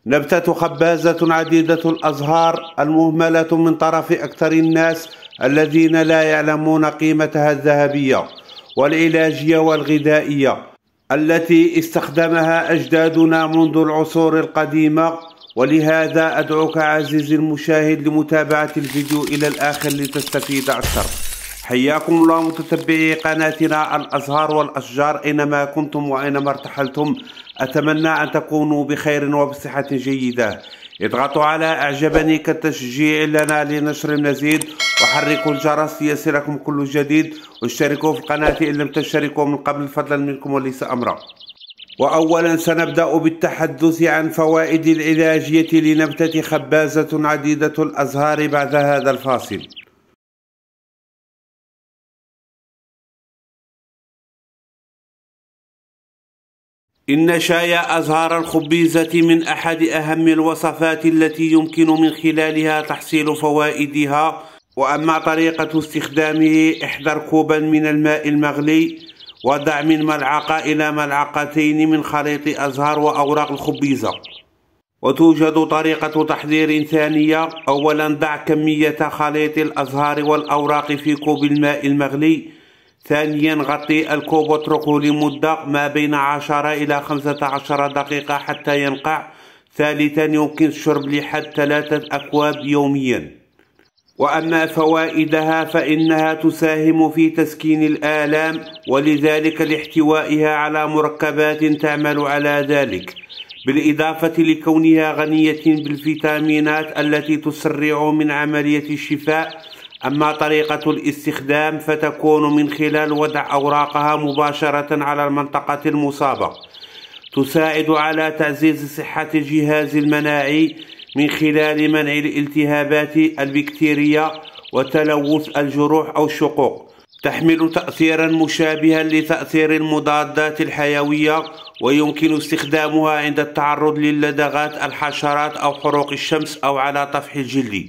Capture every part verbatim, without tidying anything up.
نبتة خبازة عديدة الأزهار المهملة من طرف أكثر الناس الذين لا يعلمون قيمتها الذهبية والعلاجية والغذائية التي استخدمها أجدادنا منذ العصور القديمة. ولهذا أدعوك عزيزي المشاهد لمتابعة الفيديو إلى الآخر لتستفيد أكثر. حياكم الله متتبعي قناتنا الأزهار والأشجار أينما كنتم وأينما ارتحلتم. أتمنى أن تكونوا بخير وبصحة جيدة. اضغطوا على أعجبني كتشجيع لنا لنشر المزيد، وحركوا الجرس ليصلكم كل جديد، واشتركوا في القناة إن لم تشتركوا من قبل فضلا منكم وليس أمرا. وأولا سنبدأ بالتحدث عن فوائد العلاجية لنبتة خبازة عديدة الأزهار بعد هذا الفاصل. إن شاي أزهار الخبيزة من أحد أهم الوصفات التي يمكن من خلالها تحصيل فوائدها. وأما طريقة استخدامه، احضر كوبا من الماء المغلي، وضع من ملعقة إلى ملعقتين من خليط أزهار وأوراق الخبيزة. وتوجد طريقة تحضير ثانية. أولا ضع كمية خليط الأزهار والأوراق في كوب الماء المغلي. ثانيا غطي الكوب واتركه لمدة ما بين عشرة إلى خمسة عشر دقيقة حتى ينقع. ثالثا يمكن الشرب لحد ثلاثة أكواب يوميا. وأما فوائدها فإنها تساهم في تسكين الآلام، ولذلك لاحتوائها على مركبات تعمل على ذلك، بالإضافة لكونها غنية بالفيتامينات التي تسرع من عملية الشفاء. أما طريقة الاستخدام فتكون من خلال وضع أوراقها مباشرة على المنطقة المصابة. تساعد على تعزيز صحة الجهاز المناعي من خلال منع الالتهابات البكتيرية وتلوث الجروح أو الشقوق. تحمل تأثيرا مشابها لتأثير المضادات الحيوية، ويمكن استخدامها عند التعرض للدغات الحشرات أو حروق الشمس أو على طفح الجلد.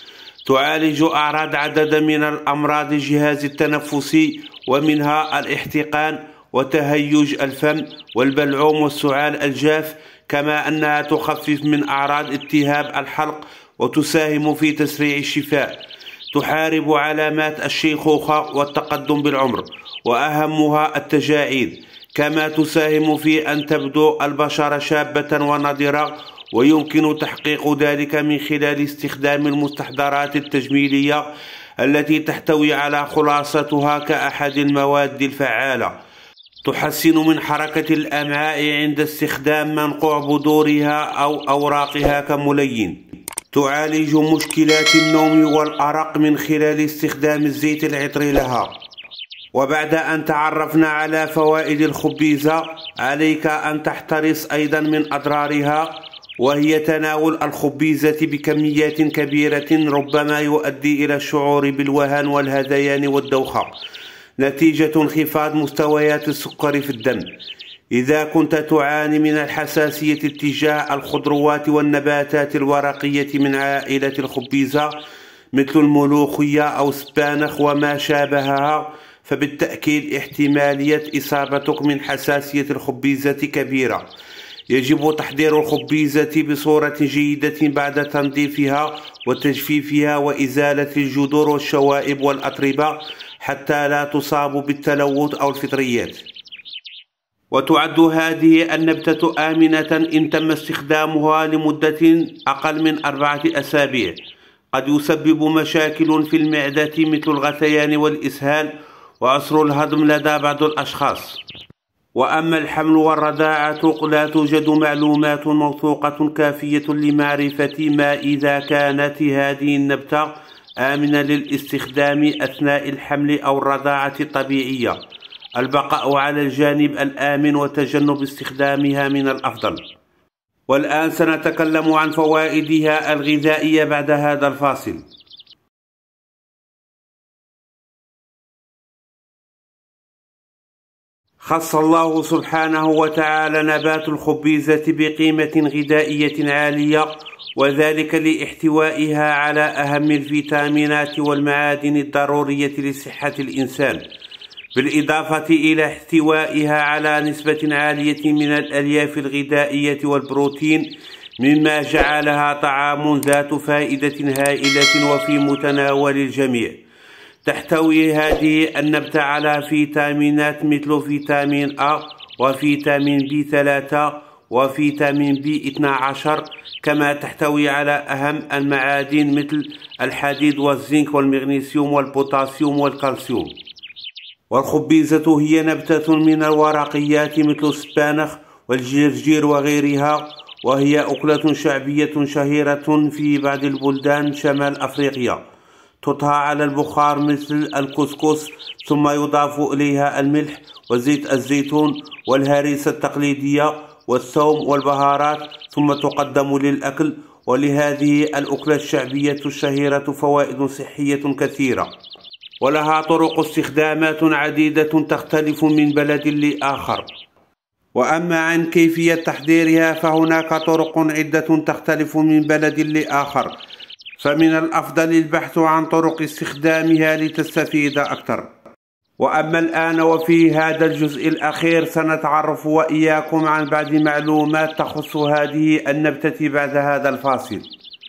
تعالج أعراض عدد من الأمراض الجهاز التنفسي، ومنها الاحتقان وتهيج الفم والبلعوم والسعال الجاف، كما أنها تخفف من أعراض التهاب الحلق وتساهم في تسريع الشفاء. تحارب علامات الشيخوخة والتقدم بالعمر، وأهمها التجاعيد، كما تساهم في أن تبدو البشرة شابة ونضرة، ويمكن تحقيق ذلك من خلال استخدام المستحضرات التجميلية التي تحتوي على خلاصتها كأحد المواد الفعالة. تحسن من حركة الأمعاء عند استخدام منقوع بذورها أو أوراقها كملين. تعالج مشكلات النوم والأرق من خلال استخدام الزيت العطري لها. وبعد أن تعرفنا على فوائد الخبيزة، عليك أن تحترس أيضا من أضرارها، وهي تناول الخبيزة بكميات كبيرة ربما يؤدي إلى الشعور بالوهن والهذيان والدوخة نتيجة انخفاض مستويات السكر في الدم. إذا كنت تعاني من الحساسية تجاه الخضروات والنباتات الورقية من عائلة الخبيزة مثل الملوخية أو السبانخ وما شابهها، فبالتأكيد احتمالية إصابتك من حساسية الخبيزة كبيرة. يجب تحضير الخبيزة بصورة جيدة بعد تنظيفها وتجفيفها وإزالة الجذور والشوائب والأتربة حتى لا تصاب بالتلوث أو الفطريات. وتعد هذه النبتة آمنة إن تم استخدامها لمدة أقل من أربعة أسابيع. قد يسبب مشاكل في المعدة مثل الغثيان والإسهال وعسر الهضم لدى بعض الأشخاص. وأما الحمل والرضاعة لا توجد معلومات موثوقة كافية لمعرفة ما إذا كانت هذه النبتة آمنة للاستخدام أثناء الحمل أو الرضاعة الطبيعية. البقاء على الجانب الآمن وتجنب استخدامها من الأفضل. والآن سنتكلم عن فوائدها الغذائية بعد هذا الفاصل. خص الله سبحانه وتعالى نبات الخبيزة بقيمة غذائية عالية، وذلك لاحتوائها على أهم الفيتامينات والمعادن الضرورية لصحة الإنسان، بالإضافة إلى احتوائها على نسبة عالية من الألياف الغذائية والبروتين مما جعلها طعام ذات فائدة هائلة وفي متناول الجميع. تحتوي هذه النبتة على فيتامينات مثل فيتامين A وفيتامين بي ثلاثة وفيتامين بي اثني عشر، كما تحتوي على أهم المعادن مثل الحديد والزنك والمغنيسيوم والبوتاسيوم والكالسيوم. والخبيزة هي نبتة من الورقيات مثل السبانخ والجرجير وغيرها، وهي أكلة شعبية شهيرة في بعض البلدان شمال أفريقيا. تطهى على البخار مثل الكسكس، ثم يضاف إليها الملح وزيت الزيتون والهريسة التقليدية والثوم والبهارات، ثم تقدم للأكل. ولهذه الأكلة الشعبية الشهيرة فوائد صحية كثيرة، ولها طرق استخدامات عديدة تختلف من بلد لآخر. وأما عن كيفية تحضيرها فهناك طرق عدة تختلف من بلد لآخر، فمن الأفضل البحث عن طرق استخدامها لتستفيد أكثر. وأما الآن وفي هذا الجزء الأخير سنتعرف وإياكم عن بعض معلومات تخص هذه النبتة بعد هذا الفاصل.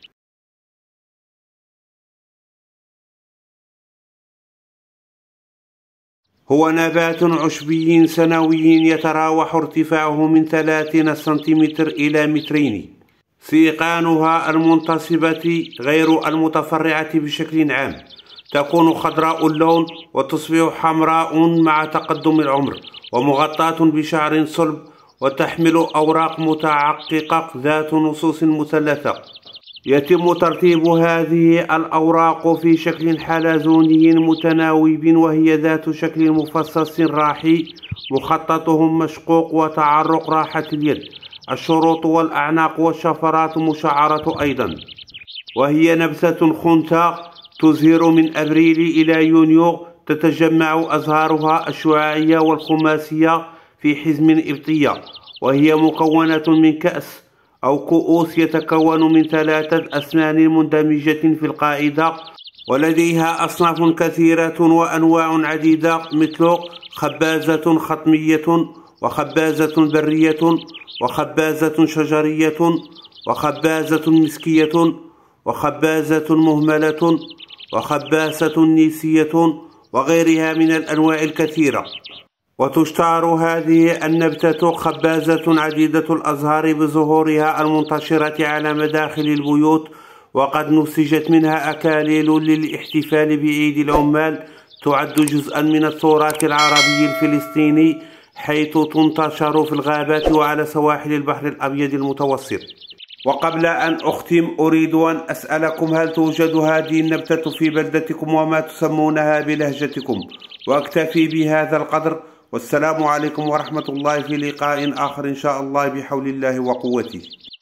هو نبات عشبي سنوي يتراوح ارتفاعه من ثلاثين سنتيمتر إلى مترين. سيقانها المنتصبة غير المتفرعة بشكل عام تكون خضراء اللون وتصبح حمراء مع تقدم العمر، ومغطاة بشعر صلب، وتحمل أوراق متعققة ذات نصوص مثلثة. يتم ترتيب هذه الأوراق في شكل حلزوني متناوب، وهي ذات شكل مفصص راحي مخططه مشقوق وتعرق راحة اليد. الشروط والأعناق والشفرات مشعرة أيضا. وهي نبتة خنثى تزهر من أبريل إلى يونيو. تتجمع أزهارها الشعاعية والخماسية في حزم إبطية، وهي مكونة من كأس أو كؤوس يتكون من ثلاثة أسنان مندمجة في القاعدة. ولديها أصناف كثيرة وأنواع عديدة مثل خبازة خطمية وخبازة برية وخبازة شجرية وخبازة مسكية وخبازة مهملة وخبازة نيسية وغيرها من الأنواع الكثيرة. وتشتهر هذه النبتة خبازة عديدة الأزهار بزهورها المنتشرة على مداخل البيوت، وقد نسجت منها أكاليل للاحتفال بعيد العمال. تعد جزءا من التراث العربي الفلسطيني، حيث تنتشر في الغابات وعلى سواحل البحر الأبيض المتوسط. وقبل أن أختم أريد أن أسألكم، هل توجد هذه النبتة في بلدتكم وما تسمونها بلهجتكم؟ وأكتفي بهذا القدر، والسلام عليكم ورحمة الله، في لقاء آخر إن شاء الله بحول الله وقوته.